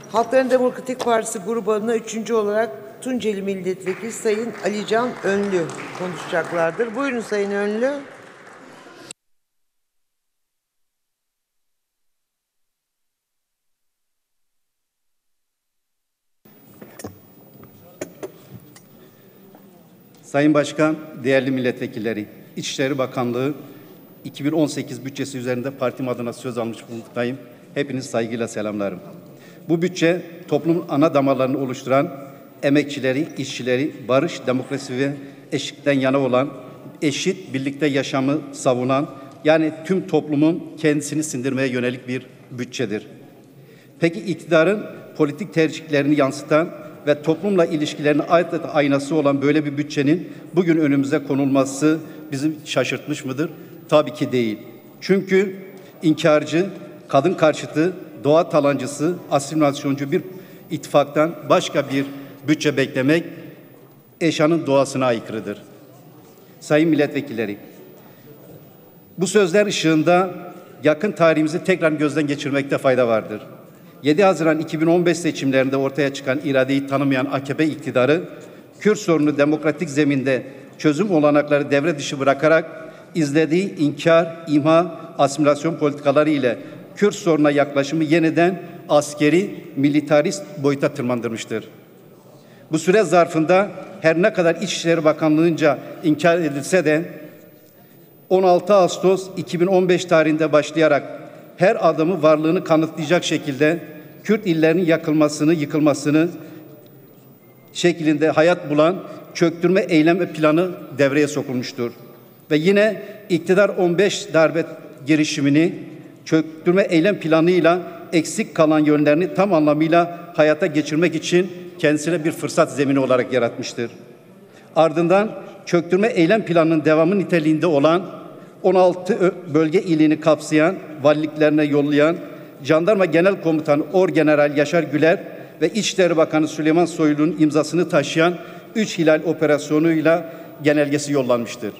Halkların Demokratik Partisi grubu adına 3. olarak Tunceli Milletvekili Sayın Alican Önlü konuşacaklardır. Buyurun Sayın Önlü. Sayın Başkan, değerli milletvekilleri, İçişleri Bakanlığı 2018 bütçesi üzerinde partim adına söz almış bulunmaktayım. Hepiniz saygıyla selamlarım. Bu bütçe toplumun ana damarlarını oluşturan emekçileri, işçileri, barış, demokrasi ve eşitlikten yana olan, eşit birlikte yaşamı savunan, yani tüm toplumun kendisini sindirmeye yönelik bir bütçedir. Peki iktidarın politik tercihlerini yansıtan ve toplumla ilişkilerinin adeta aynası olan böyle bir bütçenin bugün önümüze konulması bizi şaşırtmış mıdır? Tabii ki değil. Çünkü inkarcı, kadın karşıtı, doğa talancısı, asimilasyoncu bir ittifaktan başka bir bütçe beklemek eşyanın doğasına aykırıdır. Sayın milletvekilleri, bu sözler ışığında yakın tarihimizi tekrar gözden geçirmekte fayda vardır. 7 Haziran 2015 seçimlerinde ortaya çıkan iradeyi tanımayan AKP iktidarı, Kürt sorunu demokratik zeminde çözüm olanakları devre dışı bırakarak izlediği inkar, imha, asimilasyon politikaları ile Kürt sorununa yaklaşımı yeniden askeri, militarist boyuta tırmandırmıştır. Bu süre zarfında her ne kadar İçişleri Bakanlığı'nca inkar edilse de 16 Ağustos 2015 tarihinde başlayarak her adımı varlığını kanıtlayacak şekilde Kürt illerinin yakılmasını, yıkılmasını şeklinde hayat bulan çöktürme eylem planı devreye sokulmuştur. Ve yine iktidar 15 darbe girişimini çöktürme eylem planıyla eksik kalan yönlerini tam anlamıyla hayata geçirmek için kendisine bir fırsat zemini olarak yaratmıştır. Ardından çöktürme eylem planının devamı niteliğinde olan 16 bölge ilini kapsayan, valiliklerine yollayan Jandarma Genel Komutanı Orgeneral Yaşar Güler ve İçişleri Bakanı Süleyman Soylu'nun imzasını taşıyan 3 Hilal operasyonuyla genelgesi yollanmıştır.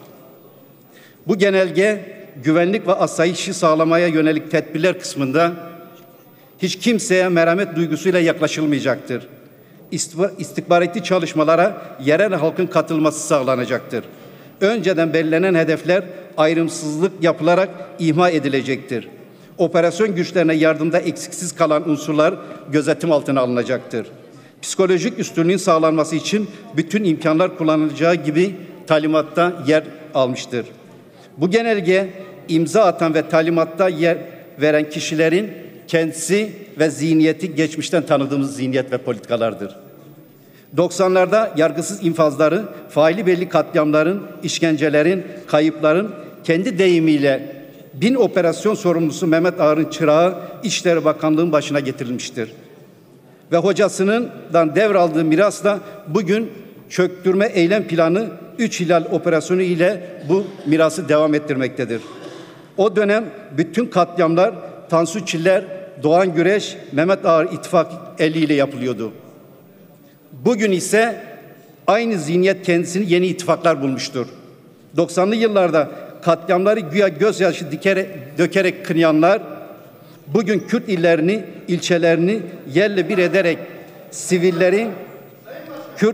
Bu genelge güvenlik ve asayişi sağlamaya yönelik tedbirler kısmında hiç kimseye merhamet duygusuyla yaklaşılmayacaktır. İstihbaratçı çalışmalara yerel halkın katılması sağlanacaktır. Önceden belirlenen hedefler ayrımsızlık yapılarak imha edilecektir. Operasyon güçlerine yardımda eksiksiz kalan unsurlar gözetim altına alınacaktır. Psikolojik üstünlüğün sağlanması için bütün imkanlar kullanılacağı gibi talimatta yer almıştır. Bu genelge imza atan ve talimatta yer veren kişilerin kendisi ve zihniyeti geçmişten tanıdığımız zihniyet ve politikalardır. 90'larda yargısız infazları, faili belli katliamların, işkencelerin, kayıpların kendi deyimiyle 1000 operasyon sorumlusu Mehmet Ağar'ın çırağı İçişleri Bakanlığı'nın başına getirilmiştir. Ve hocasından devraldığı mirasla bugün çöktürme eylem planı 3 Hilal operasyonu ile bu mirası devam ettirmektedir. O dönem bütün katliamlar Tansu Çiller, Doğan Güreş, Mehmet Ağar ittifak eliyle yapılıyordu. Bugün ise aynı zihniyet kendisini yeni ittifaklar bulmuştur. 90'lı yıllarda katliamları güya gözyaşı dökerek kınayanlar bugün Kürt illerini, ilçelerini yerle bir ederek sivillerin Kürt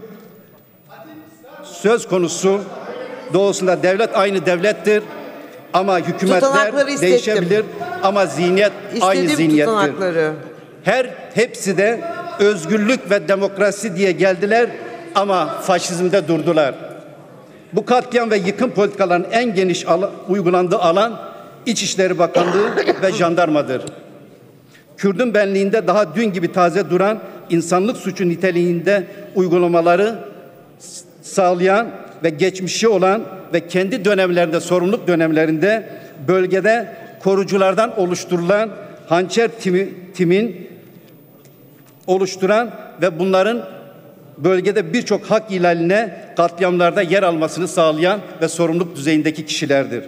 söz konusu doğusunda devlet aynı devlettir ama hükümetler değişebilir ama zihniyet aynı zihniyettir. Hepsi de özgürlük ve demokrasi diye geldiler ama faşizmde durdular. Bu katliam ve yıkım politikalarının en geniş uygulandığı alan İçişleri Bakanlığı ve jandarmadır. Kürdün benliğinde daha dün gibi taze duran insanlık suçu niteliğinde uygulamaları sağlayan ve geçmişi olan ve kendi dönemlerinde, sorumluluk dönemlerinde bölgede koruculardan oluşturulan hançer timin oluşturan ve bunların bölgede birçok hak ihlaline, katliamlarda yer almasını sağlayan ve sorumluluk düzeyindeki kişilerdir.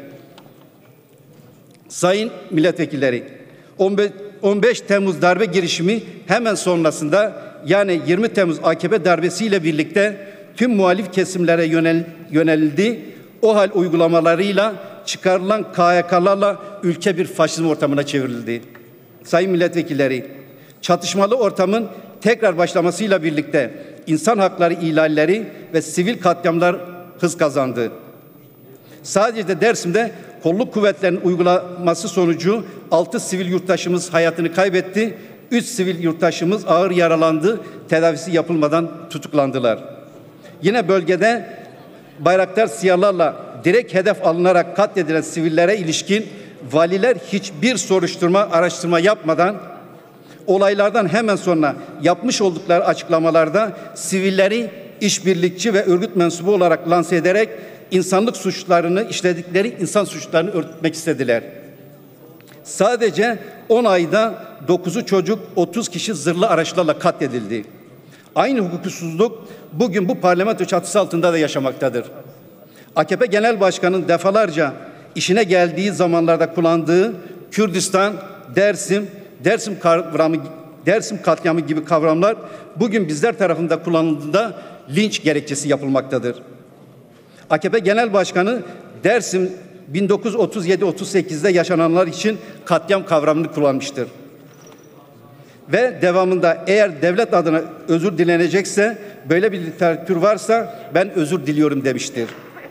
Sayın milletvekilleri, 15 Temmuz darbe girişimi hemen sonrasında yani 20 Temmuz AKP darbesiyle birlikte tüm muhalif kesimlere yönelildi. O hal uygulamalarıyla çıkarılan KHK'larla ülke bir faşizm ortamına çevrildi. Sayın milletvekilleri, Çatışmalı ortamın tekrar başlamasıyla birlikte insan hakları ihlalleri ve sivil katliamlar hız kazandı. Sadece Dersim'de kolluk kuvvetlerinin uygulaması sonucu 6 sivil yurttaşımız hayatını kaybetti. 3 sivil yurttaşımız ağır yaralandı. Tedavisi yapılmadan tutuklandılar. Yine bölgede bayraktar siyahlarla direkt hedef alınarak katledilen sivillere ilişkin valiler hiçbir soruşturma, araştırma yapmadan olaylardan hemen sonra yapmış oldukları açıklamalarda sivilleri işbirlikçi ve örgüt mensubu olarak lanse ederek insanlık suçlarını, işledikleri insan suçlarını örtmek istediler. Sadece 10 ayda 9'u çocuk, 30 kişi zırhlı araçlarla katledildi. Aynı hukuksuzluk bugün bu parlamento çatısı altında da yaşamaktadır. AKP Genel Başkanı'nın defalarca işine geldiği zamanlarda kullandığı Kürdistan, Dersim katliamı gibi kavramlar bugün bizler tarafından kullanıldığında linç gerekçesi yapılmaktadır. AKP Genel Başkanı Dersim 1937-38'de yaşananlar için katliam kavramını kullanmıştır. Ve devamında eğer devlet adına özür dilenecekse, böyle bir literatür varsa ben özür diliyorum demiştir.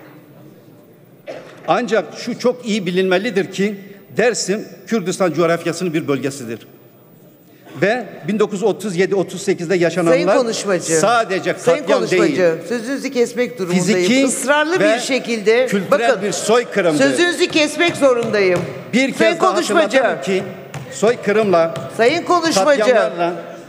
Ancak şu çok iyi bilinmelidir ki Dersim Kürdistan coğrafyasının bir bölgesidir. Ve 1937-38'de yaşananlar sadece katliam değil, sözünüzü kesmek durumundayım. fiziki ısrarlı ve bir şekilde kültürel bir soykırımdı. Sözünüzü kesmek zorundayım. Bir kez daha hatırlatalım ki soykırımla, Sayın konuşmacı, katliamlarla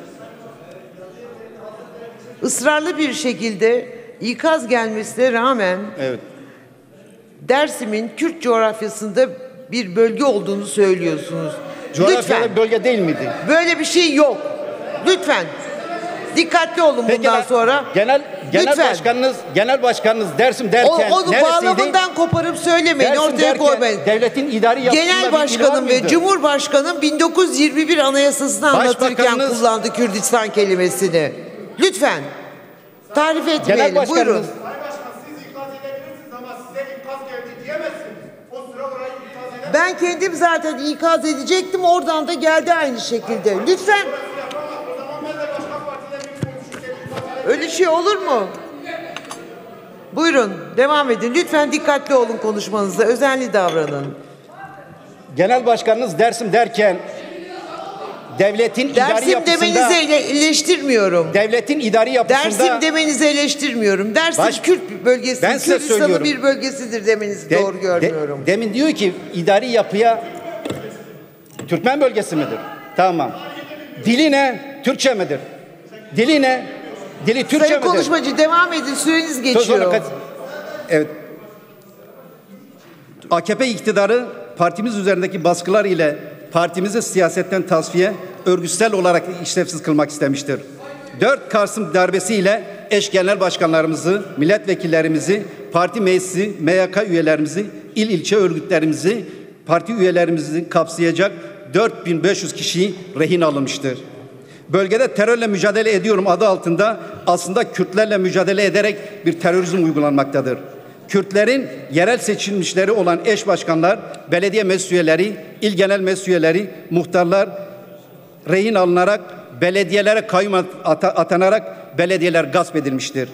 ısrarlı bir şekilde ikaz gelmesine rağmen evet, Dersim'in Kürt coğrafyasında bir bölge olduğunu söylüyorsunuz. coğrafyada Lütfen. bölge değil miydi? Böyle bir şey yok. Lütfen. Dikkatli olun bundan sonra. Genel başkanınız Dersim derken Onu neresiydi? bağlamından koparıp söylemeyin, Dersim ortaya derken koymayın. devletin idari yapısında Genel bir Başkanım ilgi var ve mıydı? Cumhurbaşkanım 1921 Anayasası'nı anlatırken kullandı Kürdistan kelimesini. Lütfen. Tarif etmeyelim. Genel Buyurun. Başkanınız Siz ikaz edebilirsiniz ama size ikaz geldi diyemezsiniz. O sıra orayı ikaz edemezsiniz. Ben kendim zaten ikaz edecektim. Oradan da geldi aynı şekilde. Lütfen. O zaman ben de başka partiden bir konuşurken Öyle şey olur mu? Buyurun. Devam edin. Lütfen dikkatli olun konuşmanızda. Özenli davranın. Genel Başkanınız Dersim derken devletin idari Dersim yapısında, demenizi eleştirmiyorum. devletin idari yapısında Dersim demenizi eleştirmiyorum. Dersim Kürt bölgesi, ben size Kürdistan'ın söylüyorum. bir bölgesidir demenizi doğru görmüyorum. Demin diyor ki idari yapıya Türkmen bölgesi midir? Tamam. Dili ne? Türkçe midir? Dili ne? Dili Türkçe Sayın midir? konuşmacı devam edin, süreniz Söz geçiyor. olarak- Evet. AKP iktidarı partimiz üzerindeki baskılar ile partimizi siyasetten tasfiye, örgütsel olarak işlevsiz kılmak istemiştir. 4 Kasım darbesiyle eş genel başkanlarımızı, milletvekillerimizi, parti meclisi, MYK üyelerimizi, il ilçe örgütlerimizi, parti üyelerimizi kapsayacak 4500 kişi rehin alınmıştır. Bölgede terörle mücadele ediyorum adı altında aslında Kürtlerle mücadele ederek bir terörizm uygulanmaktadır. Kürtlerin yerel seçilmişleri olan eş başkanlar, belediye meclis üyeleri, il genel meclis üyeleri, muhtarlar rehin alınarak belediyelere kayyum atanarak belediyeler gasp edilmiştir.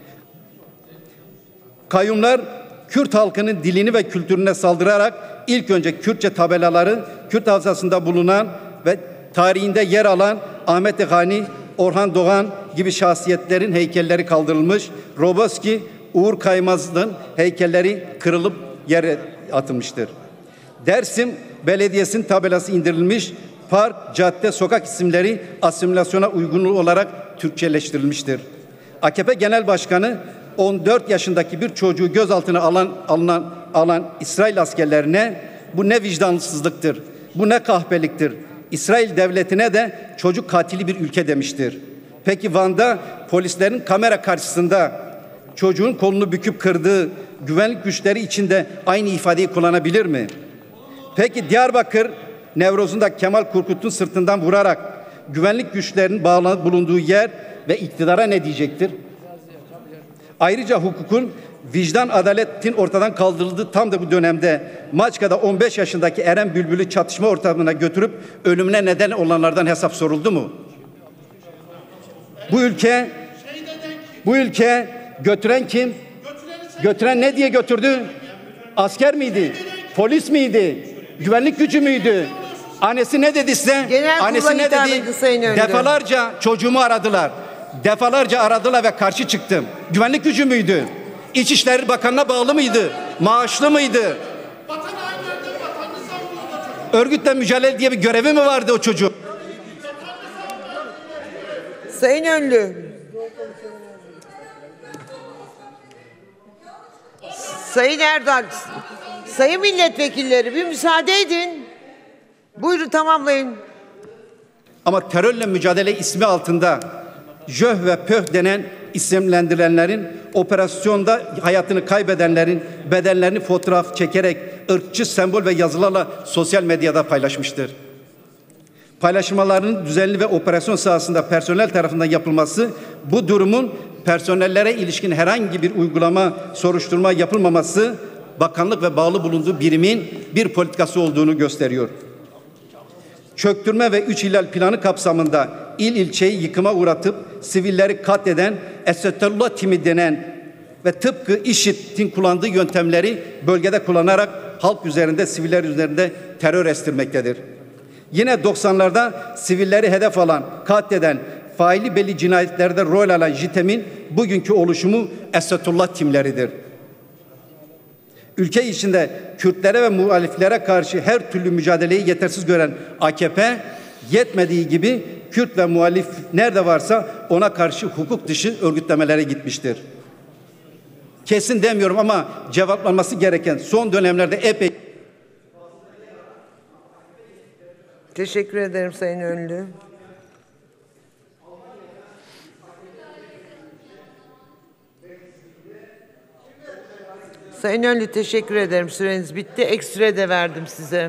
Kayyumlar Kürt halkının dilini ve kültürüne saldırarak ilk önce Kürtçe tabelaları Kürt hafızasında bulunan ve tarihinde yer alan Ahmet Hani, Orhan Doğan gibi şahsiyetlerin heykelleri kaldırılmış, Roboski, Uğur Kaymaz'ın heykelleri kırılıp yere atılmıştır. Dersim Belediyesi'nin tabelası indirilmiş, park, cadde, sokak isimleri asimilasyona uygun olarak Türkçeleştirilmiştir. AKP Genel Başkanı 14 yaşındaki bir çocuğu gözaltına alan İsrail askerlerine bu ne vicdansızlıktır, bu ne kahpeliktir. İsrail devletine de çocuk katili bir ülke demiştir. Peki Van'da polislerin kamera karşısında çocuğun kolunu büküp kırdığı güvenlik güçleri içinde aynı ifadeyi kullanabilir mi? Peki Diyarbakır Nevroz'unda Kemal Korkut'un sırtından vurarak güvenlik güçlerinin bulunduğu yer ve iktidara ne diyecektir? Ayrıca hukukun, vicdan, adaletin ortadan kaldırıldığı tam da bu dönemde Maçka'da 15 yaşındaki Eren Bülbül'ü çatışma ortamına götürüp ölümüne neden olanlardan hesap soruldu mu? Bu ülke götüren kim? Götüren ne diye götürdü? Asker miydi? Polis miydi? Güvenlik gücü müydü? Annesi ne dedi size? Genel Annesi kurula ne hitap dedi? edin Sayın Öndü. Defalarca çocuğumu aradılar. Defalarca aradılar ve karşı çıktım. Güvenlik gücü müydü? İçişleri Bakanı'na bağlı mıydı? Maaşlı mıydı? Örgütle mücadele diye bir görevi mi vardı o çocuğun? Sayın Önlü. Sayın Erdoğan. Sayın milletvekilleri bir müsaade edin. Buyurun tamamlayın. Ama terörle mücadele ismi altında JÖH ve PÖH denen isimlendirilenlerin, operasyonda hayatını kaybedenlerin bedenlerini fotoğraf çekerek ırkçı sembol ve yazılarla sosyal medyada paylaşmıştır. Paylaşmaların düzenli ve operasyon sahasında personel tarafından yapılması, bu durumun personellere ilişkin herhangi bir uygulama, soruşturma yapılmaması, bakanlık ve bağlı bulunduğu birimin bir politikası olduğunu gösteriyor. Çöktürme ve 3 ihlal planı kapsamında ilçeyi yıkıma uğratıp sivilleri katleden Esedullah timi denen ve tıpkı IŞİD'in kullandığı yöntemleri bölgede kullanarak halk üzerinde, siviller üzerinde terör estirmektedir. Yine 90'larda sivilleri hedef alan, katleden, faili belli cinayetlerde rol alan JITEM'in bugünkü oluşumu Esedullah timleridir. Ülke içinde Kürtlere ve muhaliflere karşı her türlü mücadeleyi yetersiz gören AKP, yetmediği gibi Kürt ve muhalif nerede varsa ona karşı hukuk dışı örgütlemelere gitmiştir. Kesin demiyorum ama cevaplanması gereken son dönemlerde epey... Teşekkür ederim Sayın Önlü. Sayın Önlü teşekkür ederim. Süreniz bitti. Ek süre de verdim size.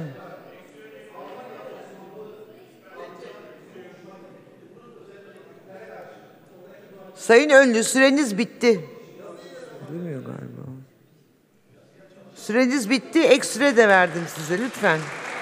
Sayın Önlü süreniz bitti. Duymuyor galiba. Süreniz bitti. Ek süre de verdim size lütfen.